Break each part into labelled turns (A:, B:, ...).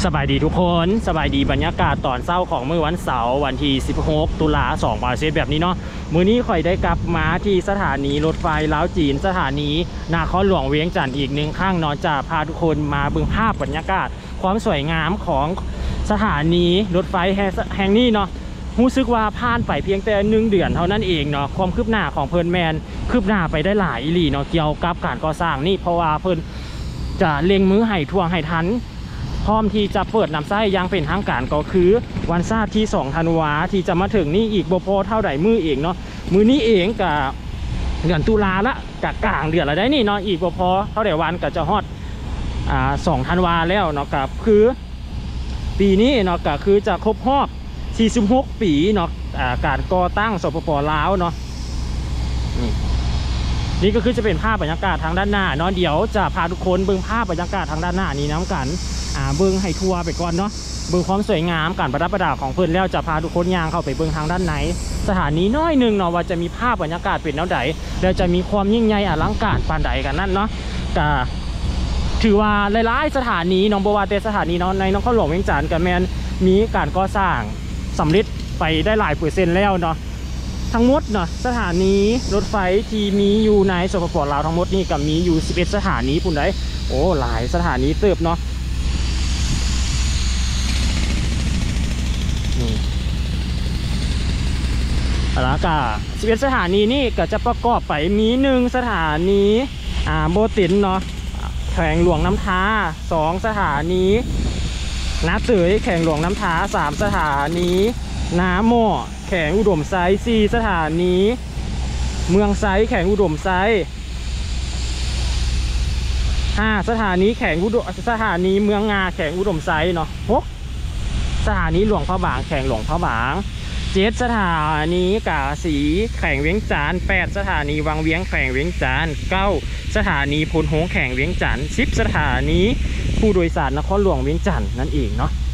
A: สบายดีทุกคนสบายดีบรรยากาศตอนเช้าของมื้อวันเสาร์วันที่16ตุลา2020แบบนี้เนาะมื้อนี้ค่อยได้กลับมาที่สถานีรถไฟล้าวจีนสถานีนครหลวงเวียงจันทร์อีกหนึ่งข้างเนาะจะพาทุกคนมาเบิ่งภาพบรรยากาศความสวยงามของสถานีรถไฟแห่งนี้เนาะรู้สึกว่าผ่านไปเพียงแต่1 เดือนเท่านั้นเองเนาะความคืบหน้าของเพิ่นแมนคืบหน้าไปได้หลายอีหลีเนาะเกี่ยวกับการก่อสร้างนี่เพราะว่าเพิ่นจะเล็งมือให้ทวงให้ทันพร้อมที่จะเปิดนำไส้ยังเป็นทางการก็คือวันศาสตร์ที่2 ธันวาที่จะมาถึงนี่อีกบ่พอเท่าใดมือเองเนาะมือนี้เองกับเดือนตุลาละกับกลางเดือนละได้นี่เนาะอีกบ่พอเท่าใดวันก็จะฮอด2 ธันวาแล้วเนาะกับคือปีนี้เนาะก็คือจะครบรอบ46 ปีเนาะการก่อตั้งสปป.ลาวเนาะนี่ก็คือจะเป็นภาพบรรยากาศทางด้านหน้าเนาะเดี๋ยวจะพาทุกคนเบิ่งภาพบรรยากาศทางด้านหน้านี้น้ำกันเบิ่งให้ทัวร์ไปก่อนเนาะเบิ่งความสวยงามการประดับประดาของเพิ่นแล้วจะพาทุกคนย่างเข้าไปเบิ่งทางด้านไหนสถานีน้อยหนึ่งเนาะว่าจะมีภาพบรรยากาศเป็นแนวใดแล้วจะมีความยิ่งใหญ่อลังการปานใดกันนั่นเนาะก็ถือว่าหลายๆสถานีน้องบัวแต่สถานีเนาะในนครหลวงเวียงจันทร์ก็แม่นมีการก่อสร้างสำเร็จไปได้หลาย%แล้วเนาะทั้งหมดเนาะสถานีรถไฟที่มีอยู่ในสปป.ลาวทั้งหมดนี่ก็มีอยู่11 สถานีปุ่นได้โอ้หลายสถานีเติบเนาะแล้วก็11 สถานีนี่ก็จะประกอบไปมี1 สถานีโบตินเนาะแขวงหลวงน้ำท้า2 สถานีนาเตยแขวงหลวงน้ำท้า3 สถานีน้ำหม้อแขวงอุดมไซด์4 สถานีเมืองไซด์แขวงอุดมไซด์5 สถานีแขวงสถานีเมืองงาแขวงอุดมไซด์เนาะ6 สถานีหลวงพระบางแขวงหลวงพระบาง7 สถานีกาสีแขวงเวียงจันทร์8 สถานีวังเวียงแขวงเวียงจันทร์9 สถานีพลโฮงแขวงเวียงจันทร์10 สถานีผู้โดยสารนครหลวงเวียงจันทร์นั่นเองเนาะ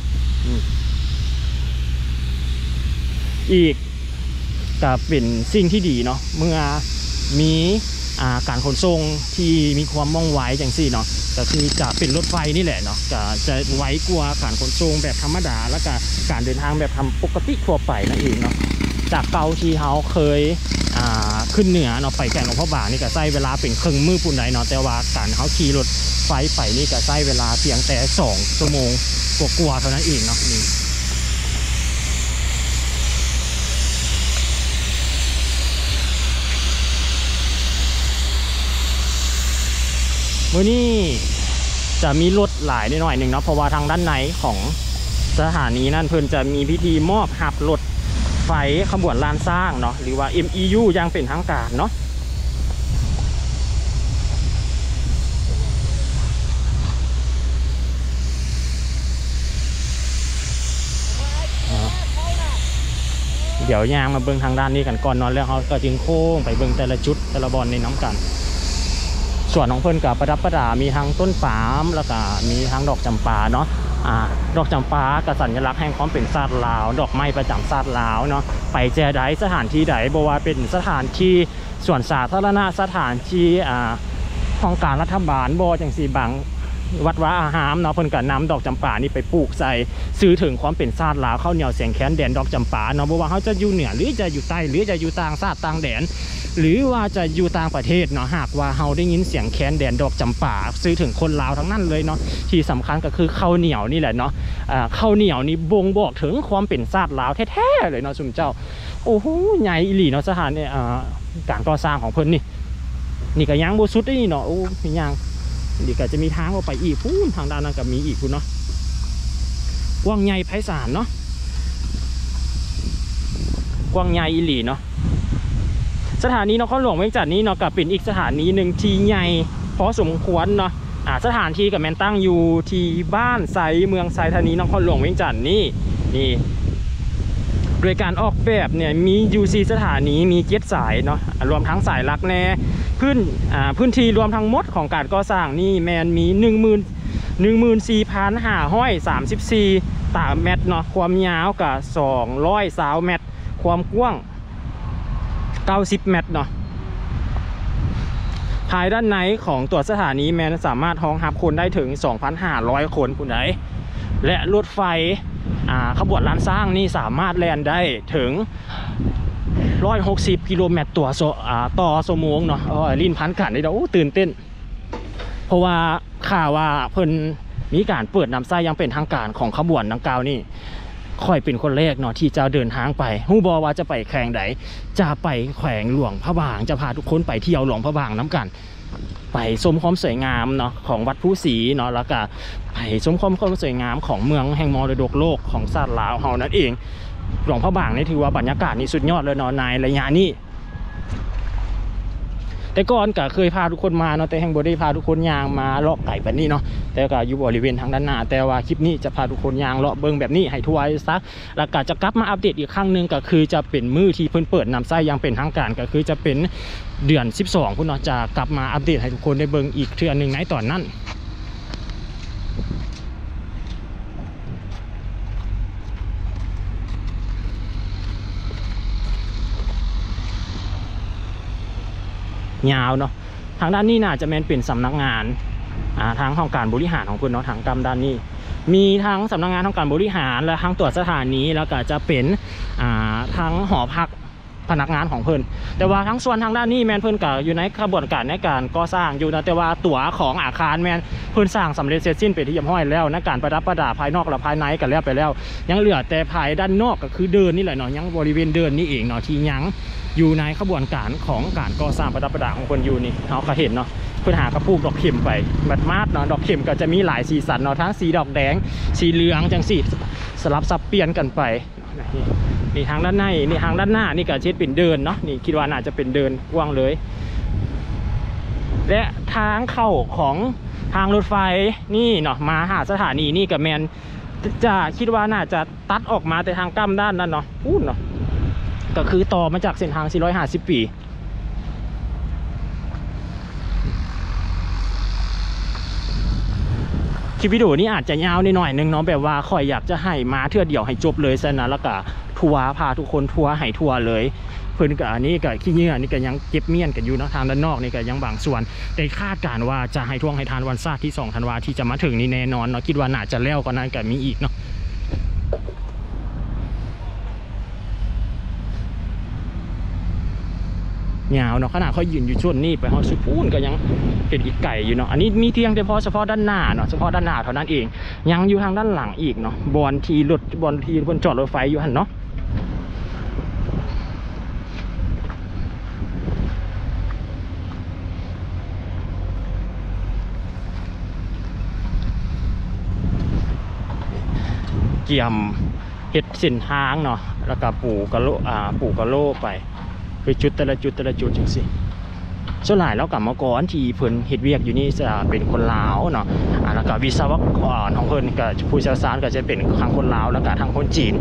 A: อีกก็เป็นสิ่งที่ดีเนาะเมื่อมีการขนส่งที่มีความว่องไวอย่างสี่เนาะก็คือจะเป็นรถไฟนี่แหละเนาะจะไวกว่าการขนส่งแบบธรรมดาและการเดินทางแบบทำปกติทั่วไปนั่นเองเนาะจากเก่าที่เขาเคยขึ้นเหนือเนาะไปแขวงหลวงพระบางนี่ก็ใช้เวลาเป็นครึ่งมื้อปุ่นใดเนาะแต่ว่าการเขาขี่รถไฟไปนี่ก็ใช้เวลาเพียงแต่2 ชั่วโมงกว่าเท่านั้นเองเนาะนี่มื้อนี้จะมีรถหลายนิดหน่อยหนึ่งเนาะเพราะว่าทางด้านในของสถานีนั่นเพิ่นจะมีพิธีมอบหับรถไฟขบวนลานสร้างเนาะหรือว่า MEU ยังเป็นทางการเนาะเดี๋ยวยางมาเบิ่งทางด้านนี้กันก่อนนอนแล้วเขาก็จึงโค้งไปเบิ่งแต่ละจุดแต่ละบอลในน้ำกันส่วนของเพิ่นกับประดับประดามีทั้งต้นปาล์มแล้วก็มีทั้งดอกจำปาเนาะดอกจำปากับสัญลักษณ์แห่งความเป็นชาติลาวดอกไม้ประจำชาติลาวเนาะไปแจใดสถานที่ใดบ่ว่าเป็นสถานที่ส่วนสาธารณะสถานที่ของการรัฐบาลบ่จังซี่บางวัดวาอาหามเนาะเพิ่นก็นำดอกจำปานี่ไปปลูกใส่สื่อถึงความเป็นชาติลาวข้าวเหนียวเสียงแค้นแดนดอกจำปาเนาะบ่ว่าเขาจะอยู่เหนือหรือจะอยู่ใต้หรือจะอยู่ต่างชาติต่างแดนหรือว่าจะอยู่ต่างประเทศเนาะหากว่าเฮาได้ยินเสียงแค้นแดนดอกจำปาซื้อถึงคนลาวทั้งนั้นเลยเนาะที่สำคัญก็คือข้าวเหนียวนี่แหละเนาะข้าวเหนียวนี่บ่งบอกถึงความเป็นชาติลาวแท้ๆเลยเนาะซุมเจ้าโอ้โหใหญ่อีหลีเนาะสถานเนี่ยการก่อสร้างของเพิ่นนี่ก็ยังบ่สุดนี่เนาะโอ้ยังนี่ก็จะมีทางออกไปอีกพูนทางด้านนั้นก็มีอีกพูนเนาะกว้างใหญ่ไพศาลเนาะกว้างใหญ่อีหลีเนาะสถานีนครหลวงเวียงจันทร์นี้เนาะกับเป็นอีกสถานีหนึ่งที่ใหญ่พอสมควรเนาะสถานที่กับแมนตั้งอยู่ที่บ้านไซเมืองไซธานีนครหลวงเวียงจันทร์นี่โดยการออกแบบเนี่ยมีอยู่4 สถานีมี7 สายเนาะรวมทั้งสายลักแน่พื้นที่รวมทั้งหมดของการก่อสร้างนี่แมนมี14,534 ตารางเมตรเนาะความยาวกับ220 เมตรความกว้าง90 เมตรเนาะภายด้านในของตัวสถานีแมนสามารถรองรับคนได้ถึง 2,500 คนผู้ใดและรถไฟขบวนล้านสร้างนี่สามารถแล่นได้ถึง160 กิโลเมตรต่อชั่วโมงเนาะลิ้นพันกันได้ดตื่นเต้นเพราะว่าข่าวว่าเพิ่นมีการเปิดน้ำไส้ยังเป็นทางการของขบวนดังกล่าวนี่ค่อยเป็นคนแรกเนาะที่จะเดินทางไปฮู้บ่ว่าจะไปแข่งใดจะไปแขวงหลวงพระบางจะพาทุกคนไปเที่ยวหลวงพระบางน้ำกันไปชมความสวยงามเนาะของวัดผู้ศรีเนาะแล้วก็ไปชมความสวยงามของเมืองแห่งมรดกโลกของชาติลาวเฮานั่นเองหลวงพระบางนี่ถือว่าบรรยากาศนี่สุดยอดเลยเนาะในระยะนี้แต่ก่อนก็เคยพาทุกคนมาเนาะแต่แห่งบ่ได้พาทุกคนย่างมาเลาะไก่แบบนี้เนาะแต่ก็อยู่บริเวณทางด้านหน้าแต่ว่าคลิปนี้จะพาทุกคนย่างเลาะเบิ่งแบบนี้ให้ทั่วซะแล้วก็จะกลับมาอัปเดตอีกครั้งนึงก็คือจะเป็นมื้อที่เพิ่นเปิดน้ำไส้ยังเป็นทางการก็คือจะเป็นเดือน12พุ่นเนาะจะกลับมาอัปเดตให้ทุกคนได้เบิ่งอีกเทื่อนึงในตอนนั้นยาวเนาะทางด้านนี้น่าจะเป็นสำนักงานทางของการบริหารของเพิ่นเนาะทางกรรมด้านนี้มีทั้งสำนักงานของการบริหารและทางตรวจสถานีแล้วก็จะเป็นทั้งหอพักพนักงานของเพิ่นแต่ว่าทั้งส่วนทางด้านนี้แมนเพิ่นก็อยู่ในกระบวนการในการก่อสร้างอยู่นะแต่ว่าตั๋วของอาคารแมนเพิ่นสร้างสำเร็จเสร็จสิ้นไปที่เรียบร้อยแล้วในการประดับประดาภายนอกและภายในกันแล้วไปแล้วยังเหลือแต่ภายด้านนอกก็คือเดินนี่แหละเนาะยังบริเวณเดินนี่เองเนาะที่ยังอยู่ในกระบวนการของการก่อสร้างประดับประดาของเพิ่นอยู่นี่เราก็เห็นเนาะเพิ่นหากระปุกดอกเข็มไปบัดมาดเนาะดอกเข็มก็จะมีหลายสีสันเนาะทั้งสีดอกแดงสีเหลืองจังสีสลับซับเปลี่ยนกันไปนี่ทางด้านในนี่ทางด้านหน้านี่ก็เช็ดเป็นเดินเนาะนี่คิดว่าน่าจะเป็นเดินกว้างเลยและทางเข้าของทางรถไฟนี่เนาะมาหาสถานีนี่กับแมนจะคิดว่าน่าจะตัดออกมาแต่ทางกั้มด้านนั้นเนาะพูดเนาะก็คือต่อมาจากเส้นทาง450 ปีคลิปวิดีโอนี้อาจจะยาวนิดหน่อยนึงเนาะแบบว่าค่อยอยากจะให้มาเทื่อเดียวให้จบเลยซะนะแล้วก็ทัวร์พาทุกคนทัวร์ให้ทัวร์เลยเพิ่นกับอันนี้กับขี้เหงื่อนี่ก็ยังเก็บเมียนกันอยู่เนาะทางด้านนอกนี่ก็ยังบางส่วนแต่คาดการว่าจะให้ท่วงให้ทานวันศาสตร์ที่2 ธันวาที่จะมาถึงนี่แน่นอนเนาะคิดว่าน่าจะแล้วกว่านั้นก็มีอีกเนาะยาวเนาะขนาดเขายืนอยู่ช่วงนี้ไปฮอสุพูนก็ยังเป็นอีกไก่อยู่เนาะอันนี้มีเพียงแต่เฉพาะด้านหน้าเนาะเฉพาะด้านหน้าเท่านั้นเองยังอยู่ทางด้านหลังอีกเนาะบอนทีรถบอนทีบนจอดรถไฟอยู่หันเนาะเกี่ยมเห็ดเส้นทางเนาะแล้วก็ปูกะโลไปจุดแต่ละจุดจังสิส่วนหลายแล้วกับเมื่อก่อนที่เพิ่นเฮ็ดเวียกอยู่นี่จะเป็นคนลาวเนาะแล้วก็วิศวกรของเพิ่นก็ผู้เชี่ยวชาญก็จะเป็นทางคนลาวแล้วก็ทางคนจีน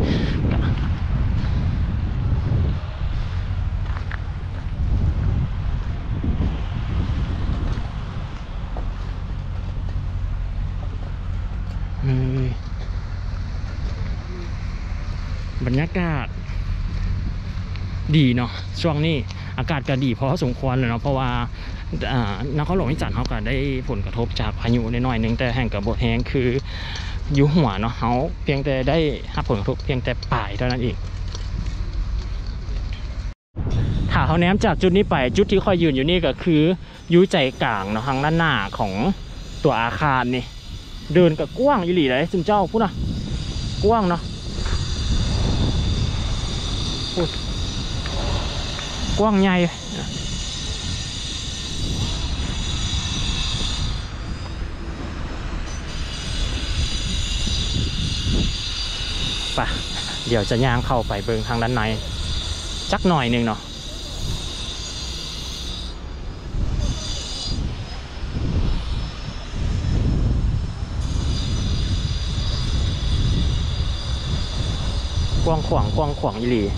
A: บรรยากาศดีเนาะช่วงนี้อากาศก็ดีพอสมควรเลยเนาะเพราะว่านครหลวงวิจันทร์เขาก็ได้ผลกระทบจากพายุน้อยๆนึงแต่แห่งกับบทแห้งคืออยู่หัวเนาะเขาเพียงแต่ได้รับผลกระทบเพียงแต่ปลายเท่านั้นเองถ้าเขาแนมจากจุดนี้ไปจุดที่ค่อยยืนอยู่นี่ก็คืออยู่ใจกลางเนาะทางด้านหน้าของตัวอาคารนี่เดินกับกว้างอีหลีเลยซึ่งเจ้าพูดนะกว้างเนาะกว้างใหญ่ป่ะเดี๋ยวจะย่างเข้าไปเบิ่งทางด้านในจักหน่อยนึงเนาะกว้างขวางอีหลี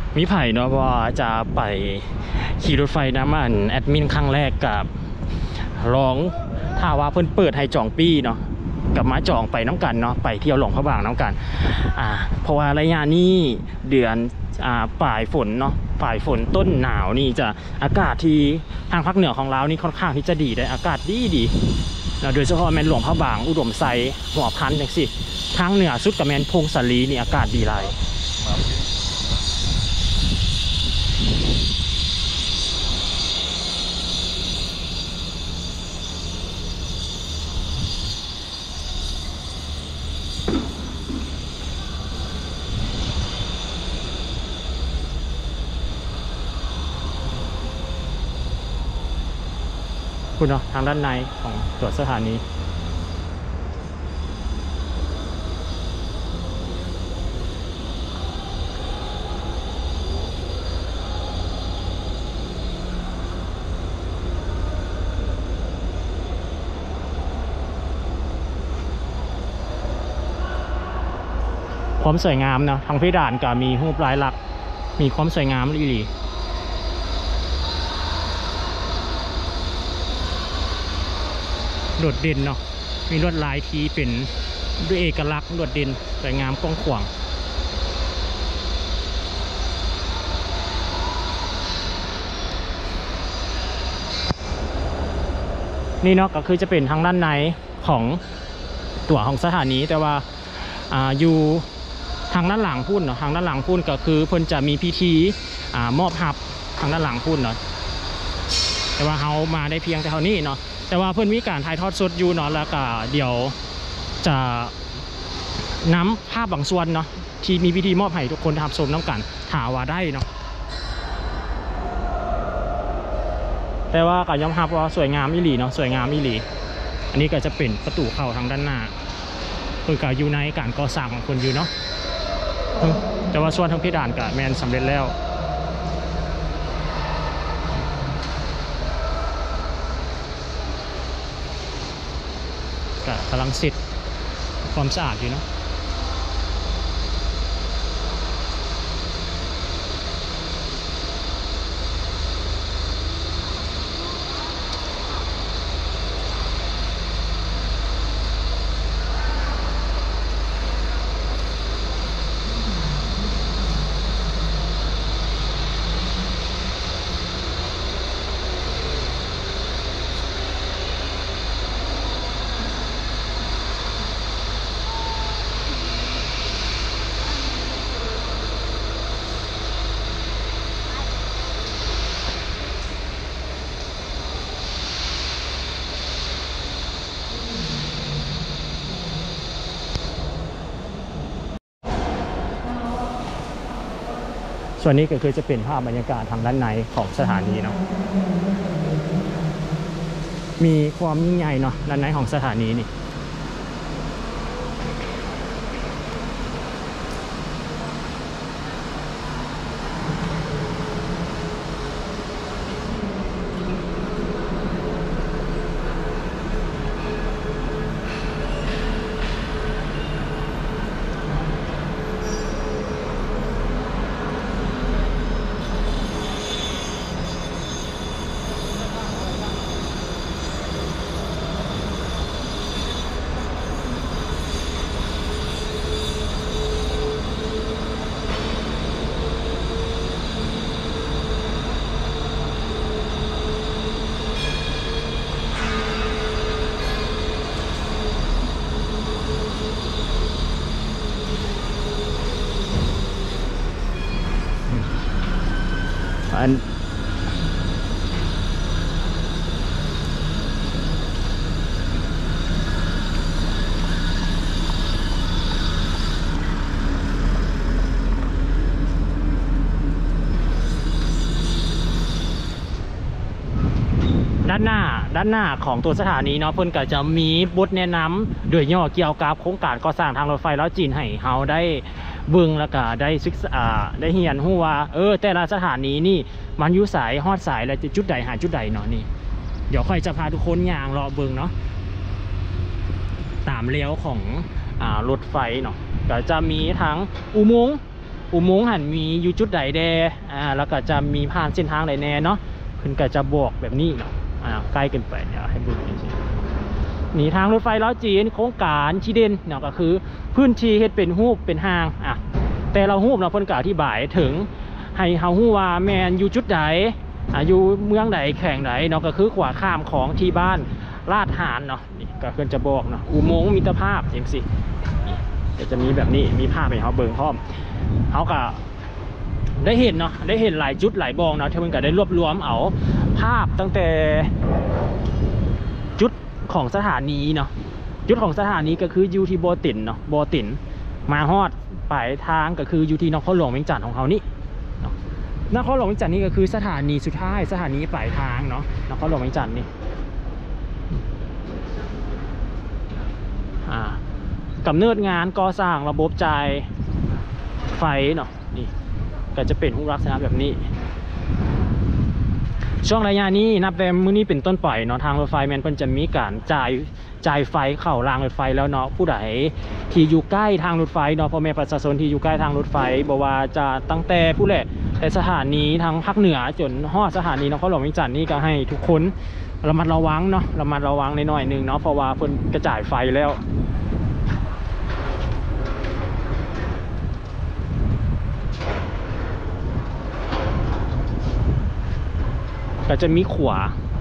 A: มีไผ่เนาะว่าจะไปขี่รถไฟน้ำมันแอดมินครั้งแรกกับลองถ้าว่าเพิ่นเปิดให้จองปีเนาะกับมาจองไปน้ำกันเนาะไปเที่ยวหลวงพระบางน้ำกันเพราะว่าระยะนี้เดือนปลายฝนเนาะปลายฝนต้นหนาวนี่จะอากาศที่ทางภาคเหนือของเรานี่ค่อนข้างที่จะดีได้อากาศดีแล้วโดยเฉพาะแมนหลวงพระบางอุดมไซหัวพันจังสิทางเหนือสุดกับแมนพงศาลีนี่อากาศดีหลายคุณเนาะทางด้านในของตัวสถานีความสวยงามเนาะทางเพดานก็มีรูปลายลักษณ์มีความสวยงามอีหลีโดดเด่นเนาะมีลวดลายที่เป็นด้วยเอกลักษณ์โดดเด่นสวยงามกว้างขวางนี่เนาะก็คือจะเป็นทางด้านในของตัวของสถานีแต่ว่าอยู่ทางด้านหลังพุ่นเนาะทางด้านหลังพุ่นก็คือเพิ่นจะมีพิธีมอบหับทางด้านหลังพุ่นเนาะแต่ว่าเขามาได้เพียงแต่เท่านี้เนาะแต่ว่าเพื่อนมีการถ่ายทอดสดอยู่เนาะแล้วก็เดี๋ยวจะนำภาพบางส่วนเนาะที่มีพิธีมอบให้ทุกคนทำชมน้ำกันถาว่าได้เนาะแต่ว่าก็ยอมรับว่าสวยงามอีหลีเนาะสวยงามอีหลีอันนี้ก็จะเป็นประตูเข้าทางด้านหน้าเพื่อการอยู่ในการก่อสร้างของคนอยู่เนาะแต่ว่าส่วนทางเพดานก็แมนสำเร็จแล้วกำลังเสร็จความสะอาดอยู่เนาะส่วนนี้ก็คือจะเป็นภาพบรรยากาศทางด้านในของสถานีเนาะมีความยิ่งใหญ่เนาะด้านในของสถานีนี่อัน ด้านหน้าของตัวสถานีเนาะเพิ่นก็จะมีบทแนะนำโดยย่อเกี่ยวกับโครงการก่อสร้างทางรถไฟลาวจีนให้เฮาได้เบิ่งแล้วก็ได้ศึกษาได้เรียนรู้ว่าแต่ละสถานีนี่มันอยู่สายฮอดสายแล้วจะจุดใดหาจุดใดเนาะนี่เดี๋ยวค่อยจะพาทุกคนย่างรอเบิ่งเนาะตามเลี้ยวของรถไฟเนาะก็จะมีทั้งอุโมงค์หันมีอยู่จุดใดแดแล้วก็จะมีผ่านเส้นทางใดแน่เนาะเพิ่นก็จะบอกแบบนี้เนาะใกล้กันไปเดี๋ยวให้ดูนี่ทางรถไฟล้อจีนโครงการที่เด่นเนาะก็คือพื้นที่เฮ็ดเป็นรูปเป็นห้างแต่เรารูปเนาะเพิ่นก็อธิบายถึงให้เฮาฮู้ว่าแม่นอยู่จุดใดอยู่เมืองใดแข่งใดเนาะก็คือขวาข้ามของที่บ้านลาดหารเนาะนี่ก็เพิ่นจะบอกเนาะอุโมงค์มิตรภาพจังซี่นี่จะมีแบบนี้มีภาพให้เฮาเบิ่งพร้อมเฮาก็ได้เห็นเนาะได้เห็นหลายจุดหลายบองเนาะที่เพิ่นก็ได้รวบรวมเอาภาพตั้งแต่จุดของสถานีเนาะจุดของสถานีก็คืออยู่ที่โบตินเนาะโบตินมาฮอดปลายทางก็คืออยู่ที่นครหลวงเวียงจันทน์ของเขานี่นครหลวงเวียงจันทน์นี่ก็คือสถานีสุดท้ายสถานีปลายทางเนาะนครหลวงเวียงจันทน์นี่กำเนิดงานก่อสร้างระบบจ่ายไฟเนาะนี่ก็จะเป็นรูปลักษณะแบบนี้ช่วงระยะนี้นับแต่มื้อนี้เป็นต้นไปเนาะทางรถไฟแมนเพิ่นจะมีการจ่ายไฟเข้ารางรถไฟแล้วเนาะผู้ใดที่อยู่ใกล้ทางรถไฟเนาะพ่อแม่ประชาชนที่อยู่ใกล้ทางรถไฟบอกว่าจะตั้งแต่ผู้แหละแต่สถานีทางภาคเหนือจนฮอดสถานีนครหลวงเวียงจันทน์นี่ก็ให้ทุกคนระมัดระวังเนาะระมัดระวังในหน่อยนึงเนาะเพราะว่าเพิ่นกระจายไฟแล้วก็จะมีขวา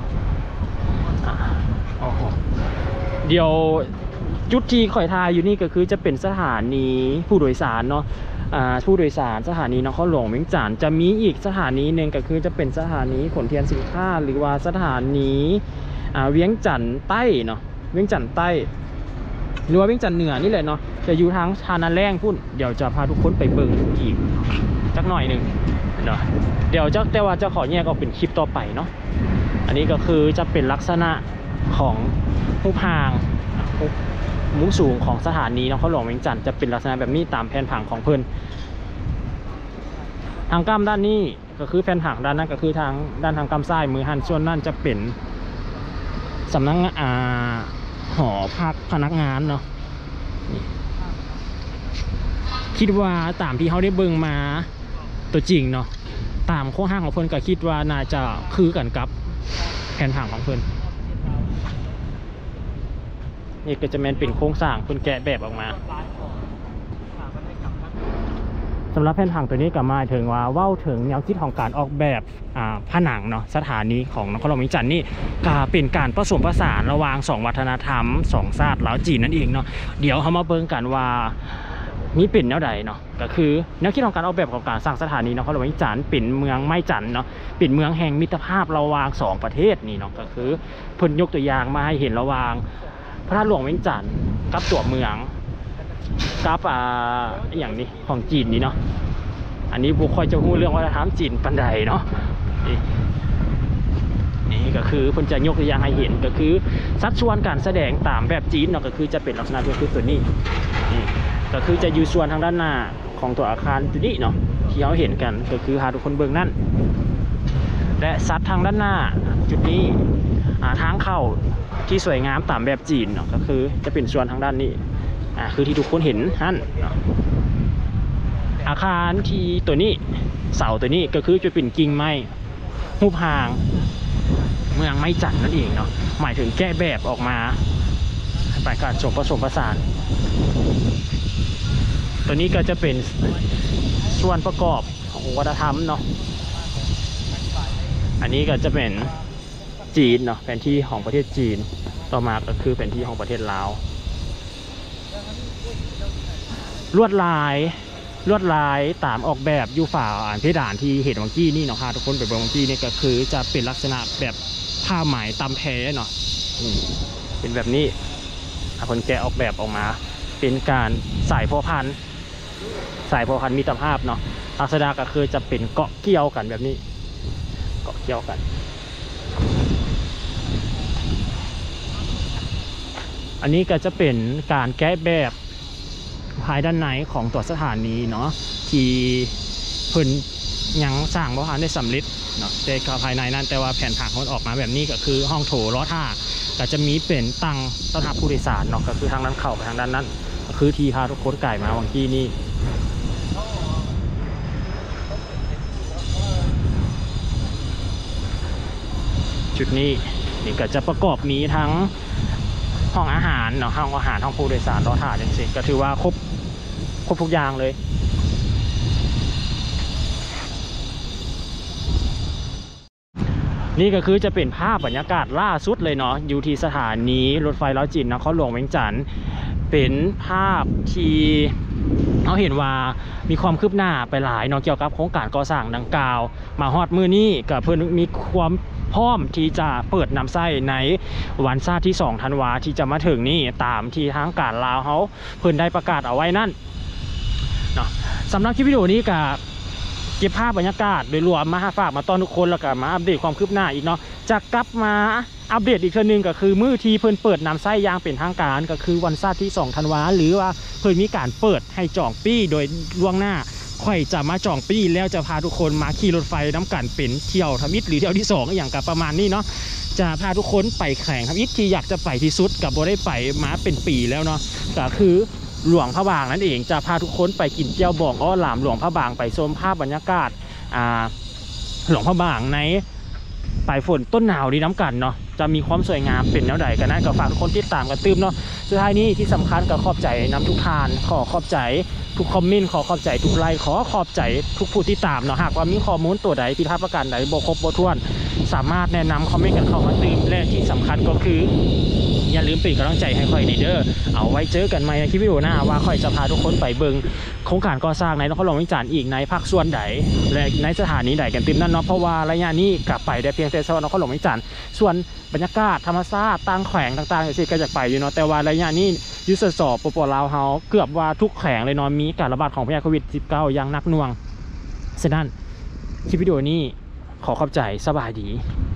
A: เดี๋ยวจุดที่ข่อยทายอยู่นี่ก็คือจะเป็นสถานีผู้โดยสารเนาะผู้โดยสารสถานีนครหลวงเวียงจันทน์จะมีอีกสถานีหนึ่งก็คือจะเป็นสถานีขนเทียนสินค้าหรือว่าสถานีเวียงจันทน์ใต้เนาะเวียงจันทน์ใต้หรือว่าเวียงจันทน์เหนือนี่แหละเนาะจะอยู่ทางชานาแรงพุ่นเดี๋ยวจะพาทุกคนไปเบิ่งอีกจักหน่อยหนึ่งเนาะเดี๋ยวแต่ว่าจะขอแยกออกเป็นคลิปต่อไปเนาะอันนี้ก็คือจะเป็นลักษณะของรูปห่างมุมสูงของสถานีนครหลวงเวียงจันทน์จะเป็นลักษณะแบบนี้ตามแผนผังของเพิ่นทางกำด้านนี้ก็คือแผนผังด้านนั้นก็คือทางด้านทางกำซ้ายมือหันส่วนนั่นจะเป็นสำนักหอพักพนักงานเนาะคิดว่าตามที่เขาได้เบิ่งมาตัวจริงเนาะตามโครงสร้างของเพิ่นก็คิดว่าน่าจะคือกันกับแผนผังของเพิ่นนี่ก็จะเป็นโครงสร้างเพิ่นแกะแบบออกมาสำหรับแผนผังตัวนี้ก็หมายถึงว่าเว้าถึงแนวคิดของการออกแบบผนังเนาะสถานีของนครหลวงเวียงจันทน์นี่ก็เป็นการผสมผสานระหว่าง2วัฒนธรรม2ชาติลาวจีนนั่นเองเนาะเดี๋ยวเขามาเบิ่งกันว่านี่เป็นแนวใดเนาะก็คือแนวคิดของการออกแบบของการสร้างสถานีนครหลวงเวียงจันทน์เป็นเมืองไม้จันทน์เนาะเป็นเมืองแห่งมิตรภาพระหว่าง2ประเทศนี่เนาะก็คือเพิ่นยกตัวอย่างมาให้เห็นระหว่างพระธาตุหลวงเวียงจันทน์กับตัวเมืองกับอย่างนี้ของจีนนี่เนาะอันนี้บุคคลจะรู้เรื่องวัฒนธรรมจีนปันใดเนาะนี่ก็คือเพิ่นจะยกตัวอย่างให้เห็นก็คือสัดส่วนการแสดงตามแบบจีนเนาะก็คือจะเป็นลักษณะก็คือตัวนี้นี่ก็คือจะอยู่ส่วนทางด้านหน้าของตัวอาคารตัวนี้เนาะที่เราเห็นกันก็คือหาทุกคนเบิ่งนั่นและซัดทางด้านหน้าจุดนี้ทางเข้าที่สวยงามตามแบบจีนเนาะก็คือจะเป็นส่วนทางด้านนี้คือที่ทุกคนเห็นนั่นเนาะอาคารที่ตัวนี้เสาตัวนี้ก็คือจะเป็นกิ่งไม้รูปห่างเมืองไม้จันทน์นั่นเองเนาะหมายถึงแก้แบบออกมาไปการผสมผสานตัวนี้ก็จะเป็นส่วนประกอบของวัฒนธรรมเนาะอันนี้ก็จะเป็นจีนเนาะแผนที่ของประเทศจีนต่อมาก็คือแผนที่ของประเทศลาวลวดลายตามออกแบบยูฝ่าเพดานที่เห็นวังกี้นี่เนาะค่ะทุกคนไปเบิ่งวังกี้นี่ก็คือจะเป็นลักษณะแบบผ้าไหมตำแพเนาะเป็นแบบนี้คนแกะออกแบบออกมาเป็นการสายพอพันมิตรภาพเนาะลักษณะก็คือจะเป็นเกาะเกี่ยวกันแบบนี้เกาะเกี่ยวกันอันนี้ก็จะเป็นการแกะแบบภายด้านในของตัวสถานีเนาะที่เพิ่นยังสร้างบ่ทันได้สำเร็จเนาะแต่ภายในนั้นแต่ว่าแผนผังมันออกมาแบบนี้ก็คือห้องโถล้อท่าก็จะมีเป็นตั้งต้อนรับผู้โดยสารเนาะก็คือทางนั้นเข้าไปทางด้านนั้นก็คือที่พาทุกคนไก่มาวังกี้นี่จุดนี้นี่ก็จะประกอบมีทั้งห้องอาหารเนาะห้องอาหารห้องผู้โดยสารรอถ่ายอย่างเช่นก็ถือว่าครบทุกอย่างเลยนี่ก็คือจะเป็นภาพบรรยากาศล่าสุดเลยเนาะอยู่ที่สถานีรถไฟล้อจิ๋วนครหลวงเวียงจันทร์เป็นภาพที่เราเห็นว่ามีความคืบหน้าไปหลายเนาะเกี่ยวกับโครงการก่อสร้างดังกล่าวมาฮอดมือนี้กับเพื่อนมีความพร้อมที่จะเปิดนำไส้ในวันชาติที่2 ธันวาที่จะมาถึงนี่ตามที่ทางการลาวเขาเพื่อนได้ประกาศเอาไว้นั่นเนาะสำหรับคลิปวิดีโอนี้กับเก็บภาพบรรยากาศโดยรวมมาฝากมาต้อนทุกคนแล้วก็มาอัปเดตความคืบหน้าอีกเนาะจะกลับมาอัปเดตอีกทีนึงก็คือมื้อที่เพิ่นเปิดนำไส้ยางเป็นทางการก็คือวันชาติที่2 ธันวาหรือว่าเพิ่นมีการเปิดให้จองปี้โดยล่วงหน้าค่อยจะมาจองปี้แล้วจะพาทุกคนมาขี่รถไฟน้ำกันเป็นเที่ยวทมิตรหรือเที่ยวที่2อย่างกับประมาณนี้เนาะจะพาทุกคนไปแข่งทมิตรที่อยากจะไปที่สุดกับบ่ได้ไปมาเป็นปีแล้วเนาะก็คือหลวงพระบางนั่นเองจะพาทุกคนไปกินเจียวบองอ้อหลามหลวงพระบางไปชมภาพบรรยากาศหลวงพระบางในปลายฝนต้นหนาวดีน้ำกันเนาะจะมีความสวยงามเป็นแนวใดกันนะก็ฝากทุกคนติดตามกันตื้มเนาะสุดท้ายนี้ที่สำคัญก็ขอบใจนำทุกทานขอบใจทุกคอมเมนต์ขอบใจทุกไลค์ขอบใจทุกผู้ที่ตามเนาะหากว่ามีข้อมูลตัวใดผิดพลาดประการใดบ่ครบบ่ถ้วนสามารถแนะนำคอมเมนต์กันเข้ามาตื้มและที่สำคัญก็คืออย่าลืมเป็นกำลังใจให้ค่อยในเด้อเอาไว้เจอกันใหม่ในคลิปวิดีโอหน้าว่าค่อยจะพาทุกคนไปเบิ่งโครงการก่อสร้างในนครหลวงเวียงจันทร์อีกในภาคส่วนใดและในสถานีใดกันติมนั่นเนาะเพราะว่าระยะนี้กลับไปได้เพียงแต่นครหลวงเวียงจันทร์ส่วนบรรยากาศธรรมชาติต่างแขวงต่างๆอย่างที่ก็จะไปอยู่เนาะแต่ว่าระยะนี้ยุทธศาสตร์ปปลาวเฮาเกือบว่าทุกแขวงเลยเนาะมีการระบาดของพยาธิโควิด -19 อย่างหนักหน่วงฉะนั้นคลิปวิดีโอนี้ขอบใจสบายดี